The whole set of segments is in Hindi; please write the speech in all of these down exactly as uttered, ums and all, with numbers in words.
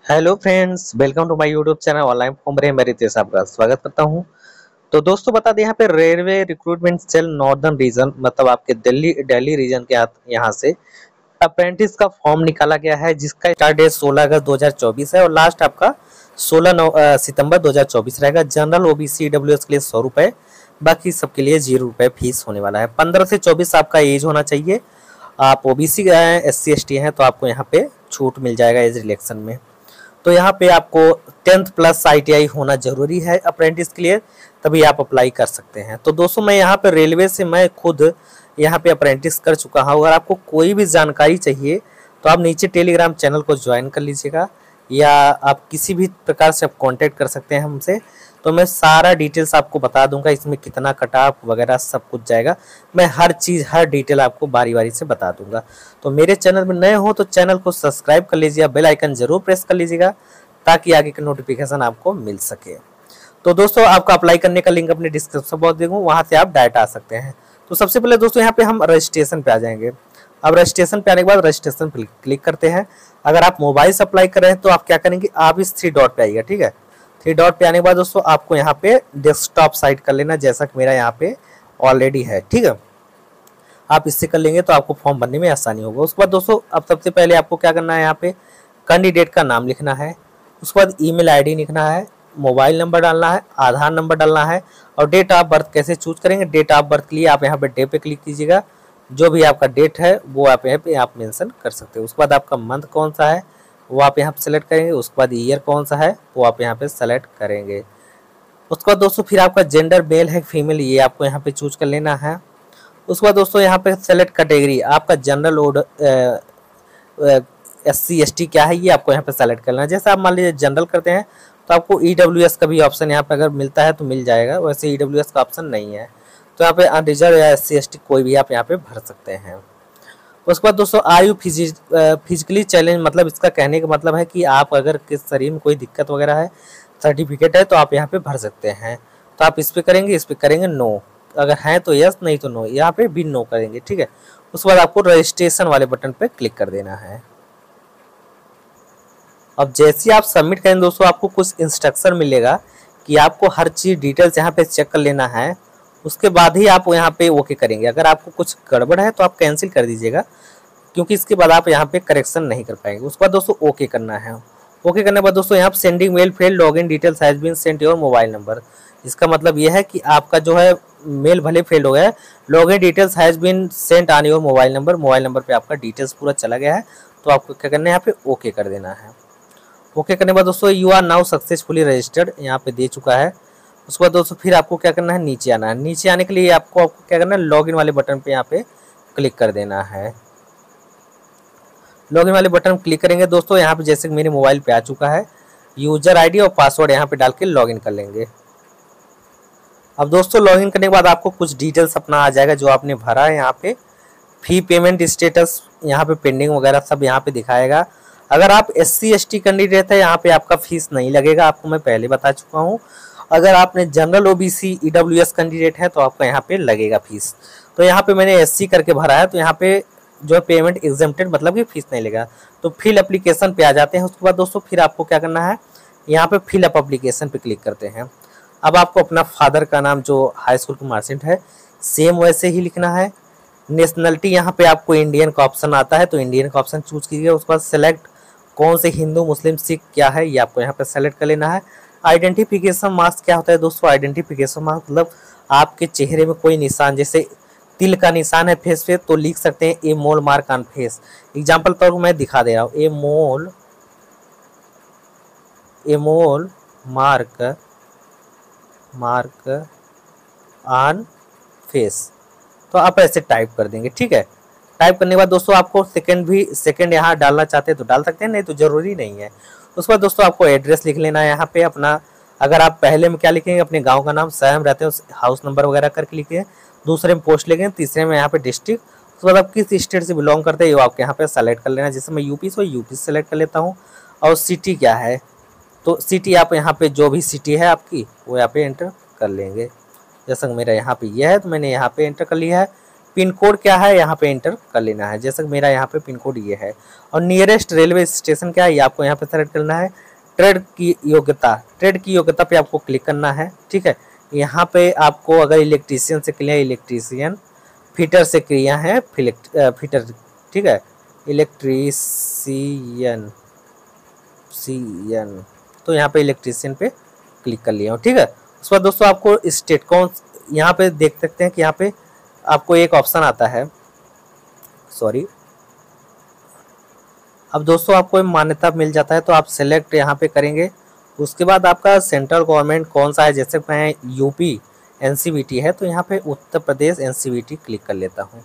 Hello friends, welcome to my YouTube channel online form भरे मेरे तेज आपका स्वागत करता हूं। तो दोस्तों बता दें, यहाँ पे railway recruitment cell northern region मतलब आपके दिल्ली दिल्ली रीजन के यहाँ से अप्रेंटिस का फॉर्म निकाला गया है, जिसका स्टार्ट डेट सोलह अगस्त दो हज़ार चौबीस है और लास्ट आपका सोलह नौ सितंबर दो हज़ार चौबीस रहेगा। जनरल ओबीसी ईडब्ल्यूएस के लिए सौ रुपए, बाकी सबके लिए जीरो रुपए फीस होने वाला है। पंद्रह से चौबीस आपका एज होना चाहिए। आप OBC S C S T हैं तो आपको यहाँ पे छूट मिल जाएगा एज रिलेक्शन में। तो यहाँ पे आपको टेंथ प्लस आईटीआई होना जरूरी है अप्रेंटिस के लिए, तभी आप अप्लाई कर सकते हैं। तो दोस्तों मैं यहाँ पे रेलवे से मैं खुद यहाँ पे अप्रेंटिस कर चुका हूँ। अगर आपको कोई भी जानकारी चाहिए तो आप नीचे टेलीग्राम चैनल को ज्वाइन कर लीजिएगा, या आप किसी भी प्रकार से आप कांटेक्ट कर सकते हैं हमसे। तो मैं सारा डिटेल्स आपको बता दूंगा, इसमें कितना कट ऑफ वगैरह सब कुछ जाएगा। मैं हर चीज़ हर डिटेल आपको बारी बारी से बता दूंगा। तो मेरे चैनल में नए हो तो चैनल को सब्सक्राइब कर लीजिएगा, बेल आइकन जरूर प्रेस कर लीजिएगा ताकि आगे का नोटिफिकेशन आपको मिल सके। तो दोस्तों आपका अप्लाई करने का लिंक अपने डिस्क्रिप्शन बॉक्स दूंगा, वहाँ से आप डायरेक्ट आ सकते हैं। तो सबसे पहले दोस्तों यहाँ पे हम रजिस्ट्रेशन पे आ जाएंगे। अब रजिस्ट्रेशन पे आने के बाद रजिस्ट्रेशन पे क्लिक करते हैं। अगर आप मोबाइल से अप्लाई कर रहे हैं तो आप क्या करेंगे, आप इस थ्री डॉट पे आइएगा। ठीक है, थ्री डॉट पे आने के बाद दोस्तों आपको यहाँ पे डेस्कटॉप साइट कर लेना, जैसा कि मेरा यहाँ पे ऑलरेडी है। ठीक है, आप इससे कर लेंगे तो आपको फॉर्म भरने में आसानी होगा। उसके बाद दोस्तों अब सबसे पहले आपको क्या करना है, यहाँ पे कैंडिडेट का नाम लिखना है। उसके बाद ईमेल आईडी लिखना है, मोबाइल नंबर डालना है, आधार नंबर डालना है, और डेट ऑफ बर्थ कैसे चूज करेंगे। डेट ऑफ बर्थ के लिए आप यहाँ पे डे पे क्लिक कीजिएगा, जो भी आपका डेट है वो आप यहाँ पे आप मेंशन कर सकते हो। उसके बाद आपका मंथ कौन सा है वो आप यहाँ पे सेलेक्ट करेंगे। उसके बाद ईयर कौन सा है वो आप यहाँ पे सेलेक्ट करेंगे। उसके बाद दोस्तों फिर आपका जेंडर मेल है फीमेल, ये आपको यहाँ पे चूज कर लेना है। उसके बाद दोस्तों यहाँ पे सेलेक्ट कैटेगरी, आपका जनरल ओड एस सी एस टी क्या है ये आपको यहाँ पे सेलेक्ट करना है। जैसे आप मान लीजिए जनरल करते हैं तो आपको ई डब्ल्यू एस का भी ऑप्शन यहाँ पे अगर मिलता है तो मिल जाएगा, वैसे ई डब्ल्यू एस का ऑप्शन नहीं है। तो यहाँ पे अनरिजर्व या एस सी एस टी कोई भी आप यहाँ पे भर सकते हैं। उसके बाद दोस्तों आयु फिजिकली चैलेंज, मतलब इसका कहने का मतलब है कि आप अगर किस शरीर में कोई दिक्कत वगैरह है, सर्टिफिकेट है, तो आप यहाँ पे भर सकते हैं। तो आप इस पे करेंगे, इस पे करेंगे नो, अगर हैं तो यस, नहीं तो नो, यहाँ पे भी नो करेंगे। ठीक है, उसके बाद आपको रजिस्ट्रेशन वाले बटन पे क्लिक कर देना है। अब जैसे आप सबमिट करेंगे दोस्तों आपको कुछ इंस्ट्रक्शन मिलेगा कि आपको हर चीज़ डिटेल्स यहाँ पे चेक कर लेना है, उसके बाद ही आप यहाँ पे ओके करेंगे। अगर आपको कुछ गड़बड़ है तो आप कैंसिल कर दीजिएगा, क्योंकि इसके बाद आप यहाँ पे करेक्शन नहीं कर पाएंगे। उसके बाद दोस्तों ओके करना है। ओके करने के बाद दोस्तों यहाँ पे sending mail fail, log in details has been sent your mobile number. इसका मतलब यह है कि आपका जो है मेल भले फेल हो गया है, log in details has been sent on your mobile number, mobile number पे आपका डिटेल्स पूरा चला गया है। तो आपको क्या करना है, यहाँ पे ओके कर देना है। ओके करने के बाद दोस्तों you are now successfully registered यहाँ पे दे चुका है। उसके बाद दोस्तों फिर आपको क्या करना है, नीचे आना है। नीचे आने के लिए आपको आपको क्या करना है, लॉगिन वाले बटन पे यहाँ पे क्लिक कर देना है। लॉगिन वाले बटन क्लिक करेंगे दोस्तों, यहाँ पे जैसे मेरे मोबाइल पे आ चुका है, यूजर आईडी और पासवर्ड यहाँ पे डाल के लॉगिन कर लेंगे। अब दोस्तों लॉगिन करने के बाद आपको कुछ डिटेल्स अपना आ जाएगा जो आपने भरा है। यहाँ पे फी पेमेंट स्टेटस यहाँ पे पेंडिंग वगैरह सब यहाँ पे दिखाएगा। अगर आप S C S T candidate है यहाँ पे आपका फीस नहीं लगेगा, आपको मैं पहले बता चुका हूँ। अगर आपने जनरल ओबीसी ईडब्ल्यूएस कैंडिडेट है तो आपका यहाँ पे लगेगा फीस। तो यहाँ पे मैंने एससी करके भरा है, तो यहाँ पे जो पेमेंट एग्जेम्प्टेड मतलब कि फीस नहीं लगेगा। तो फिल एप्लीकेशन पे आ जाते हैं। उसके बाद दोस्तों फिर आपको क्या करना है, यहाँ पे फिल अप एप्लीकेशन पे क्लिक करते हैं। अब आपको अपना फादर का नाम जो हाई स्कूल का मार्कशीट है सेम वैसे ही लिखना है। नेशनलिटी यहाँ पे आपको इंडियन का ऑप्शन आता है तो इंडियन का ऑप्शन चूज कीजिए। उसके बाद सेलेक्ट कौन से हिंदू मुस्लिम सिख क्या है ये आपको यहाँ पे सेलेक्ट कर लेना है। आइडेंटिफिकेशन मार्क्स क्या होता है दोस्तों, आइडेंटिफिकेशन मार्क्स मतलब आपके चेहरे में कोई निशान, जैसे तिल का निशान है फेस पे तो लिख सकते हैं a mole mark on face. Example तौर पर मैं दिखा दे रहा हूँ, a mole a mole mark mark on face, तो आप ऐसे टाइप कर देंगे। ठीक है, टाइप करने के बाद दोस्तों आपको सेकंड भी सेकंड यहाँ डालना चाहते हैं तो डाल सकते हैं, नहीं तो जरूरी नहीं है। उसके बाद दोस्तों आपको एड्रेस लिख लेना है यहाँ पे अपना। अगर आप पहले में क्या लिखेंगे, अपने गांव का नाम, शहर में रहते हो हाउस नंबर वगैरह करके लिखिए। दूसरे में पोस्ट लिखेंगे, तीसरे में यहाँ पे डिस्ट्रिक्ट। उसके बाद आप किस स्टेट से बिलोंग करते हैं वो आपके यहाँ पे सेलेक्ट कर लेना। जैसे मैं यूपी से यूपी से सेलेक्ट कर लेता हूँ। और सिटी क्या है, तो सिटी आप यहाँ पे जो भी सिटी है आपकी वो यहाँ पे एंटर कर लेंगे। जैसा मेरा यहाँ पे यह है तो मैंने यहाँ पे एंटर कर लिया है। पिन कोड क्या है यहाँ पे एंटर कर लेना है। जैसे कि मेरा यहाँ पे पिन कोड ये है। और नियरेस्ट रेलवे स्टेशन क्या है ये आपको यहाँ पे सेलेक्ट करना है। ट्रेड की योग्यता, ट्रेड की योग्यता पे आपको क्लिक करना है। ठीक है, यहाँ पे आपको अगर इलेक्ट्रीशियन से क्लियर इलेक्ट्रीशियन, फिटर से क्रिया है फिटर। ठीक है, इलेक्ट्रीशियन सीएन, तो यहाँ पे इलेक्ट्रीशियन पे क्लिक कर लिया हूँ। ठीक है, उसके बाद दोस्तों आपको स्टेट कौन, यहाँ पे देख सकते हैं कि यहाँ पे आपको एक ऑप्शन आता है, सॉरी, अब दोस्तों आपको मान्यता मिल जाता है तो आप सेलेक्ट यहाँ पे करेंगे। उसके बाद आपका सेंट्रल गवर्नमेंट कौन सा है, जैसे मैं यूपी एनसीवीटी है तो यहाँ पे उत्तर प्रदेश एनसीवीटी क्लिक कर लेता हूँ।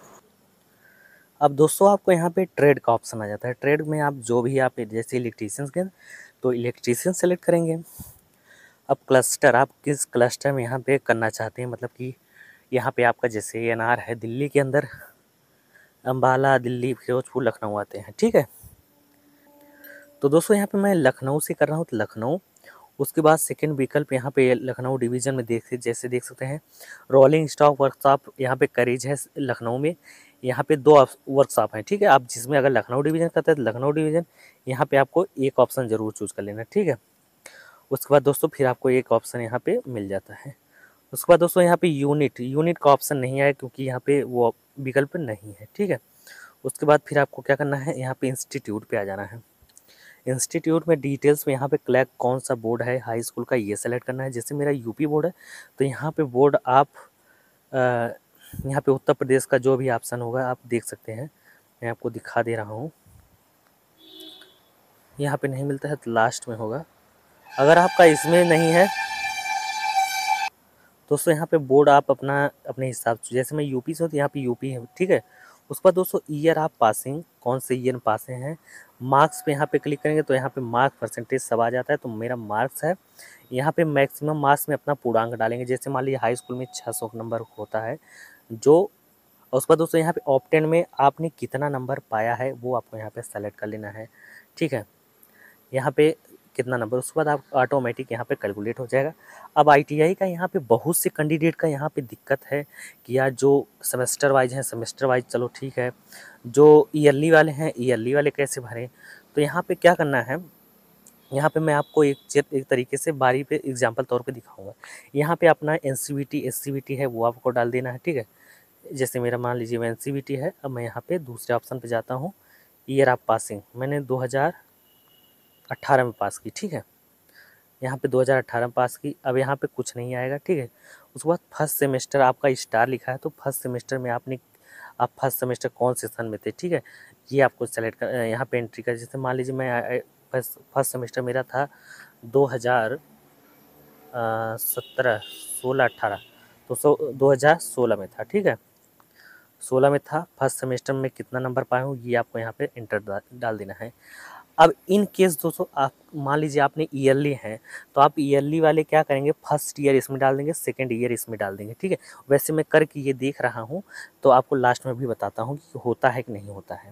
अब दोस्तों आपको यहाँ पे ट्रेड का ऑप्शन आ जाता है। ट्रेड में आप जो भी आप जैसे इलेक्ट्रीशियन के तो इलेक्ट्रीशियन सेलेक्ट करेंगे। अब क्लस्टर, आप किस क्लस्टर में यहाँ पे करना चाहते हैं, मतलब कि यहाँ पे आपका जैसे एनआर है दिल्ली के अंदर, अम्बाला, दिल्ली, फिरोजपुर, लखनऊ आते हैं। ठीक है, तो दोस्तों यहाँ पे मैं लखनऊ से कर रहा हूँ तो लखनऊ। उसके बाद सेकंड विकल्प यहाँ पे लखनऊ डिवीज़न में देख जैसे देख सकते हैं रोलिंग स्टॉक वर्कशॉप यहाँ पे करेज है लखनऊ में। यहाँ पे दो वर्कशॉप हैं। ठीक है, आप जिसमें अगर लखनऊ डिवीज़न करते हैं तो लखनऊ डिवीज़न, यहाँ पे आपको एक ऑप्शन ज़रूर चूज़ कर लेना। ठीक है, उसके बाद दोस्तों फिर आपको एक ऑप्शन यहाँ पे मिल जाता है। उसके बाद दोस्तों यहाँ पे यूनिट, यूनिट का ऑप्शन नहीं आया क्योंकि यहाँ पे वो विकल्प नहीं है। ठीक है, उसके बाद फिर आपको क्या करना है, यहाँ पे इंस्टीट्यूट पे आ जाना है। इंस्टीट्यूट में डिटेल्स में यहाँ पे क्लैक कौन सा बोर्ड है हाई स्कूल का ये सेलेक्ट करना है। जैसे मेरा यूपी बोर्ड है तो यहाँ पे बोर्ड आप यहाँ पे उत्तर प्रदेश का जो भी ऑप्शन होगा आप देख सकते हैं, मैं आपको दिखा दे रहा हूँ। यहाँ पे नहीं मिलता है तो लास्ट में होगा। अगर आपका इसमें नहीं है दोस्तों यहाँ पे बोर्ड आप अपना अपने हिसाब से, जैसे मैं यूपी से हूँ तो यहाँ पे यूपी है। ठीक है, उसके बाद दोस्तों ईयर आप पासिंग, कौन से ईयर में पासे हैं। मार्क्स पे यहाँ पे क्लिक करेंगे तो यहाँ पे मार्क परसेंटेज सब आ जाता है, तो मेरा मार्क्स है। यहाँ पे मैक्सिमम मार्क्स में अपना पूर्णांक डालेंगे। जैसे मान लीजिए हाई स्कूल में छः सौ नंबर होता है जो, और उसके बाद दोस्तों यहाँ पे ऑप्टेन में आपने कितना नंबर पाया है वो आपको यहाँ पे सेलेक्ट कर लेना है। ठीक है, यहाँ पे कितना नंबर, उसके बाद आप ऑटोमेटिक यहाँ पे कैलकुलेट हो जाएगा। अब आईटीआई का यहाँ पे बहुत से कैंडिडेट का यहाँ पे दिक्कत है कि यार जो सेमेस्टर वाइज हैं सेमेस्टर वाइज चलो ठीक है, जो ईयरली वाले हैं ईयरली वाले कैसे भरें। तो यहाँ पे क्या करना है, यहाँ पे मैं आपको एक एक तरीके से बारी पे एग्जाम्पल तौर पे दिखाऊंगा। यहाँ पे अपना एनसीवीटी एससीवीटी है वो आपको डाल देना है। ठीक है, जैसे मेरा मान लीजिए मैं एनसीवीटी है, अब मैं यहाँ पे दूसरे ऑप्शन पे जाता हूँ, ईयर ऑफ पासिंग मैंने दो हज़ार अट्ठारह में पास की। ठीक है, यहाँ पे दो हज़ार अट्ठारह में पास की। अब यहाँ पे कुछ नहीं आएगा। ठीक है, उसके बाद फर्स्ट सेमेस्टर आपका स्टार लिखा है तो फर्स्ट सेमेस्टर में आपने आप फर्स्ट सेमेस्टर कौन सेशन में थे। ठीक है, ये आपको सेलेक्ट कर यहाँ पे एंट्री कर। जैसे मान लीजिए मैं फर्स्ट फर्स्ट सेमेस्टर मेरा था दो हज़ार सत्रह सोलह अट्ठारह, तो सो दो हज़ार सोलह में था। ठीक है, सोलह में था, फर्स्ट सेमेस्टर में कितना नंबर पाया हूँ ये आपको यहाँ पे एंटर डाल देना है। अब इन केस दोस्तों आप मान लीजिए आपने ईयरली हैं तो आप ईयरली वाले क्या करेंगे, फर्स्ट ईयर इसमें डाल देंगे, सेकंड ईयर इसमें डाल देंगे। ठीक है, वैसे मैं करके ये देख रहा हूँ तो आपको लास्ट में भी बताता हूँ कि होता है कि नहीं होता है।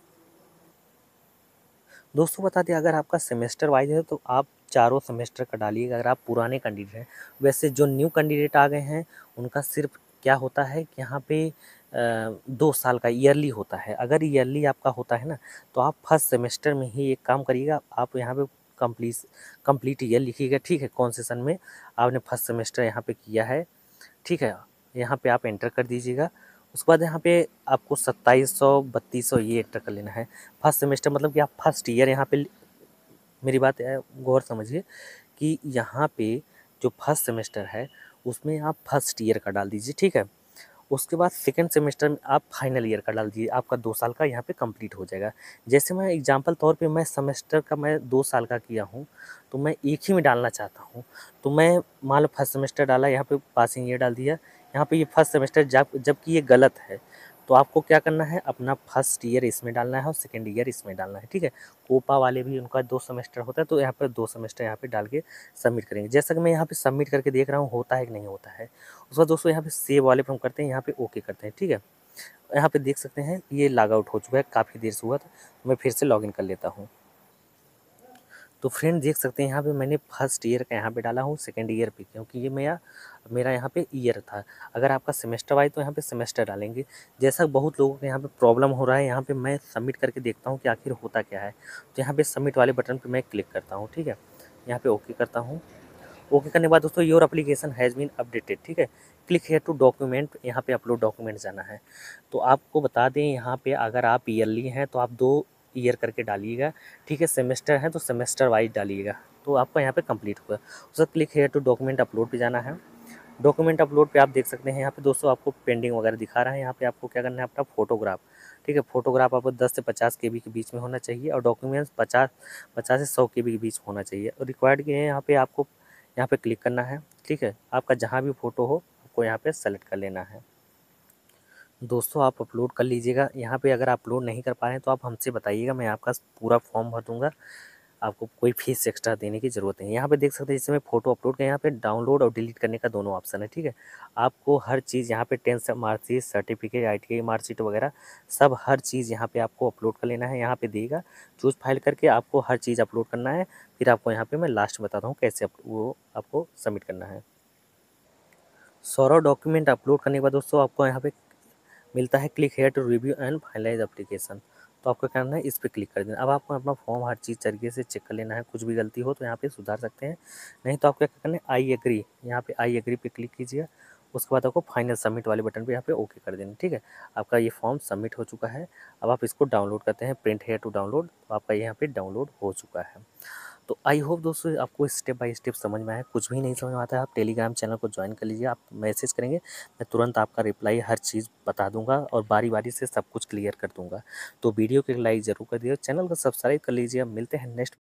दोस्तों बता दें अगर आपका सेमेस्टर वाइज है तो आप चारों सेमेस्टर का डालिएगा अगर आप पुराने कैंडिडेट हैं। वैसे जो न्यू कैंडिडेट आ गए हैं उनका सिर्फ क्या होता है कि यहाँ पे दो साल का ईयरली होता है। अगर ईयरली आपका होता है ना तो आप फर्स्ट सेमेस्टर में ही एक काम करिएगा, आप यहाँ पे कंप्लीट कंप्लीट ईयर लिखिएगा। ठीक है, कौन सेशन में आपने फर्स्ट सेमेस्टर यहाँ पे किया है। ठीक है, यहाँ पे आप एंटर कर दीजिएगा। उसके बाद यहाँ पे आपको सत्ताईस सौ बत्तीस सौ ये एंटर कर लेना है। फर्स्ट सेमेस्टर मतलब कि आप फर्स्ट ईयर यहाँ पे, मेरी बात गौर समझिए कि यहाँ पे जो फर्स्ट सेमेस्टर है उसमें आप फर्स्ट ईयर का डाल दीजिए। ठीक है, उसके बाद सेकेंड सेमेस्टर में आप फाइनल ईयर का डाल दीजिए, आपका दो साल का यहाँ पे कंप्लीट हो जाएगा। जैसे मैं एग्जांपल तौर पे मैं सेमेस्टर का मैं दो साल का किया हूँ तो मैं एक ही में डालना चाहता हूँ, तो मैं मान लो फर्स्ट सेमेस्टर डाला, यहाँ पे पासिंग ईयर डाल दिया। यहाँ पे ये फर्स्ट सेमेस्टर जब जबकि ये गलत है तो आपको क्या करना है, अपना फर्स्ट ईयर इसमें डालना है और सेकेंड ईयर इसमें डालना है। ठीक है, कोपा वाले भी उनका दो सेमेस्टर होता है तो यहाँ पर दो सेमेस्टर यहाँ पे डाल के सबमिट करेंगे। जैसा कि मैं यहाँ पे सबमिट करके देख रहा हूँ होता है कि नहीं होता है। उसके बाद दोस्तों यहाँ पे सेव वाले पर हम करते हैं, यहाँ पे ओके करते हैं। ठीक है, यहाँ पे देख सकते हैं ये लॉग आउट हो चुका है, काफ़ी देर से हुआ था, मैं फिर से लॉगिन कर लेता हूँ। तो फ्रेंड देख सकते हैं यहाँ पे मैंने फर्स्ट ईयर का यहाँ पे डाला हूँ, सेकंड ईयर पे, क्योंकि ये मेरा मेरा यहाँ पे ईयर था। अगर आपका सेमेस्टर वाइज तो यहाँ पे सेमेस्टर डालेंगे। जैसा बहुत लोगों के यहाँ पे प्रॉब्लम हो रहा है, यहाँ पे मैं सबमिट करके देखता हूँ कि आखिर होता क्या है। तो यहाँ पे सबमिट वाले बटन पे मैं क्लिक करता हूँ, ठीक है। यहाँ पे ओके करता हूँ। ओके करने के बाद दोस्तों your application has been updated, ठीक है। क्लिक हेयर टू डॉक्यूमेंट, यहाँ पे अपलोड डॉक्यूमेंट जाना है। तो आपको बता दें यहाँ पे अगर आप ईयरली हैं तो आप दो ईयर करके डालिएगा, ठीक है। सेमेस्टर है तो सेमेस्टर वाइज डालिएगा, तो आपका यहाँ पे कंप्लीट हुआ। उसका click here to document upload पे जाना है। डॉक्यूमेंट अपलोड पे आप देख सकते हैं यहाँ पे दोस्तों आपको पेंडिंग वगैरह दिखा रहा है। यहाँ पे आपको क्या करना है, अपना फोटोग्राफ, ठीक है। फोटोग्राफ आपको दस से पचास के बी के बीच में होना चाहिए और डॉक्यूमेंट्स पचास पचास से सौ के बी के बीच में होना चाहिए। और रिक्वायर्ड के हैं यहाँ पे आपको यहाँ पे क्लिक करना है, ठीक है। आपका जहाँ भी फ़ोटो हो आपको यहाँ पे सेलेक्ट कर लेना है। दोस्तों आप अपलोड कर लीजिएगा। यहाँ पे अगर आप अपलोड नहीं कर पा रहे हैं तो आप हमसे बताइएगा, मैं आपका पूरा फॉर्म भर दूँगा। आपको कोई फीस एक्स्ट्रा देने की ज़रूरत नहीं है। यहाँ पे देख सकते हैं जिसमें फ़ोटो अपलोड का यहाँ पे डाउनलोड और डिलीट करने का दोनों ऑप्शन है, ठीक है। आपको हर चीज़ यहाँ पे tenth marksheet, certificate, I T I marksheet वगैरह सब हर चीज़ यहाँ पे आपको अपलोड कर लेना है। यहाँ पे देगा चूज़ फाइल करके आपको हर चीज़ अपलोड करना है। फिर आपको यहाँ पे मैं लास्ट बताता हूँ कैसे वो आपको सबमिट करना है। सारा डॉक्यूमेंट अपलोड करने के बाद दोस्तों आपको यहाँ पे मिलता है click here to review and finalise application. तो आपको क्या करना है, इस पर क्लिक कर देना। अब आपको अपना फॉर्म हर चीज़ तरीके से चेक कर लेना है। कुछ भी गलती हो तो यहाँ पे सुधार सकते हैं, नहीं तो आपको क्या करना है, आई एग्री, यहाँ पे आई एग्री पे क्लिक कीजिए। उसके बाद आपको फाइनल सबमिट वाले बटन पे यहाँ पे ओके कर देना, ठीक है। आपका ये फॉर्म सबमिट हो चुका है। अब आप इसको डाउनलोड करते हैं, प्रिंट हेयर टू डाउनलोड, तो आपका यहाँ पे डाउनलोड हो चुका है। तो आई होप दोस्तों आपको स्टेप बाय स्टेप समझ में आया। कुछ भी नहीं समझ में आता है आप टेलीग्राम चैनल को ज्वाइन कर लीजिए। आप मैसेज करेंगे, मैं तुरंत आपका रिप्लाई हर चीज़ बता दूंगा और बारी बारी से सब कुछ क्लियर कर दूंगा। तो वीडियो को लाइक ज़रूर कर दीजिए, चैनल को सब्सक्राइब कर लीजिए। मिलते हैं नेक्स्ट